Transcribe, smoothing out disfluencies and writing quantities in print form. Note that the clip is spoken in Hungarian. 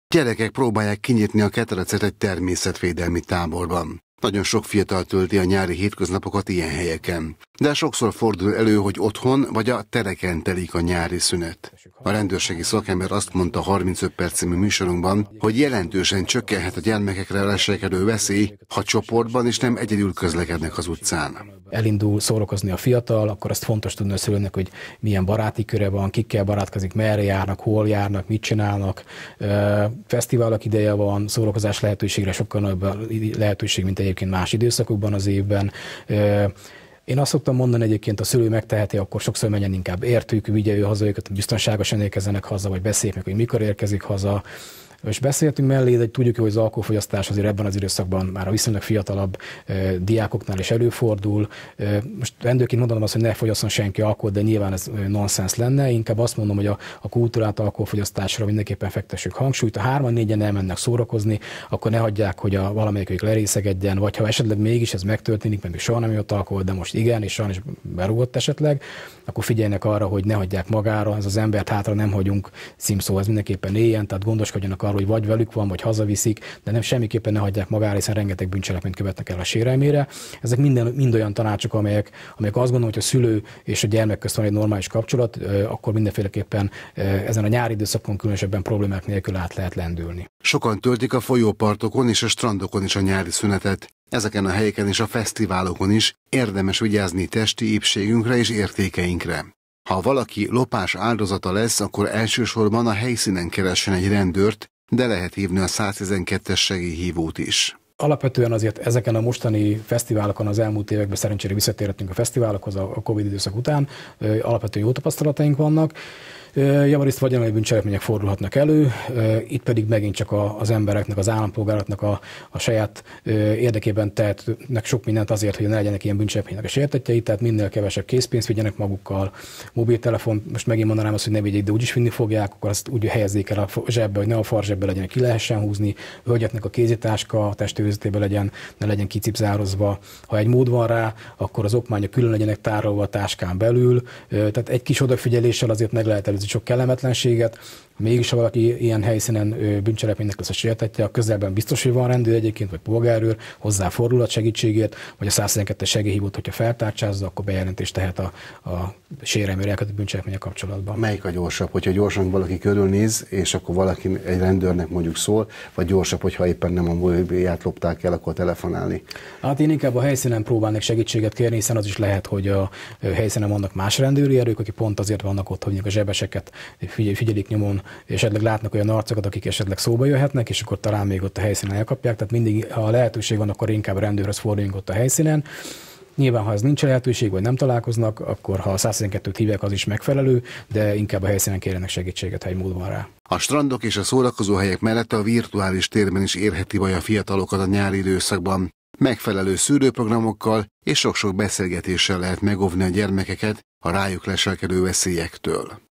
Gyerekek próbálják kinyitni a ketrecet egy természetvédelmi táborban. Nagyon sok fiatal tölti a nyári hétköznapokat ilyen helyeken. De sokszor fordul elő, hogy otthon vagy a tereken telik a nyári szünet. A rendőrségi szakember azt mondta 35 perc című műsorunkban, hogy jelentősen csökkenhet a gyermekekre leselkedő veszély, ha csoportban és nem egyedül közlekednek az utcán. Elindul szórakozni a fiatal, akkor azt fontos tudni a szülőnek, hogy milyen baráti köre van, kikkel barátkozik, merre járnak, hol járnak, mit csinálnak. Fesztiválok ideje van, szórakozás lehetőségre sokkal nagyobb lehetőség, mint egyébként más időszakokban az évben. Én azt szoktam mondani, egyébként a szülő megteheti, akkor sokszor menjen inkább értük, vigye ő haza őket, biztonságosan érkezzenek haza, vagy beszéljük meg, hogy mikor érkezik haza. És beszéltünk mellé, de tudjuk, hogy az alkoholfogyasztás azért ebben az időszakban már a viszonylag fiatalabb diákoknál is előfordul. Most rendőrként mondanom azt, hogy ne fogyasszon senki alkoholt, de nyilván ez nonsens lenne. Inkább azt mondom, hogy a kultúrát alkoholfogyasztásra mindenképpen fektessük hangsúlyt. Ha 3-4-en elmennek szórakozni, akkor ne hagyják, hogy valamelyikük lerészegedjen, vagy ha esetleg mégis ez megtörténik, mert soha nem jött alkohol, de most igen, és sajnos berúgott esetleg, akkor figyeljenek arra, hogy ne hagyják magára, ez az embert hátra nem hagyunk, címszó, ez mindenképpen éljen, tehát gondoskodjanak arról, hogy vagy velük van, vagy hazaviszik, de nem semmiképpen ne hagyják magára, hiszen rengeteg bűncselekményt követnek el a sérelmére. Ezek mind olyan tanácsok, amelyek azt gondolom, hogy a szülő és a gyermek közt van egy normális kapcsolat, akkor mindenféleképpen ezen a nyári időszakon különösebben problémák nélkül át lehet lendülni. Sokan töltik a folyópartokon és a strandokon is a nyári szünetet. Ezeken a helyeken és a fesztiválokon is érdemes vigyázni testi épségünkre és értékeinkre. Ha valaki lopás áldozata lesz, akkor elsősorban a helyszínen keressen egy rendőrt, de lehet hívni a 112-es segélyhívót is. Alapvetően azért ezeken a mostani fesztiválokon az elmúlt években szerencsére visszatérhetünk a fesztiválokhoz a Covid időszak után. Alapvetően jó tapasztalataink vannak. Javarészt vagyonai bűncselekmények fordulhatnak elő, itt pedig megint csak az embereknek, az állampolgároknak a saját érdekében tehetnek sok mindent azért, hogy ne legyenek ilyen bűncselekménynek a sértettjei, tehát minél kevesebb készpénzt vigyenek magukkal, mobiltelefon, most megint mondanám azt, hogy ne vigyék, de úgyis vinni fogják, akkor azt úgy helyezzék el a zsebbe, hogy ne a farzsebbe legyen, ki lehessen húzni, hölgyeknek a kézitáska a testőrizetében legyen, ne legyen kicipzározva. Ha egy mód van rá, akkor az okmányok külön legyenek tárolva a táskán belül, tehát egy kis odafigyeléssel azért meg lehet sok kellemetlenséget. Mégis, ha valaki ilyen helyszínen bűncselekménynek lesz a sértettje, a közelben biztos, hogy van rendőr egyébként, vagy polgárőr, hozzá fordulat segítségét, vagy a 112-es segélyhívót, hogyha feltárcsázza, akkor bejelentést tehet a sérelmére elkövetett bűncselekmények kapcsolatban. Melyik a gyorsabb, hogyha gyorsan valaki körülnéz, és akkor valaki egy rendőrnek mondjuk szól, vagy gyorsabb, hogyha éppen nem a mobilját lopták el, akkor telefonálni? Hát én inkább a helyszínen próbálnék segítséget kérni, hiszen az is lehet, hogy a helyszínen vannak más rendőri erők, akik pont azért vannak ott, hogy a zsebeseket figyelik nyomon, és esetleg látnak olyan arcokat, akik esetleg szóba jöhetnek, és akkor talán még ott a helyszínen elkapják. Tehát mindig, ha lehetőség van, akkor inkább a rendőrhöz forduljunk ott a helyszínen. Nyilván, ha ez nincs lehetőség, vagy nem találkoznak, akkor ha a 112-t hívják, az is megfelelő, de inkább a helyszínen kérjenek segítséget, ha egy mód van rá. A strandok és a szórakozóhelyek mellett a virtuális térben is érheti baj a fiatalokat a nyári időszakban. Megfelelő szűrőprogramokkal és sok-sok beszélgetéssel lehet megóvni a gyermekeket a rájuk leselkedő veszélyektől.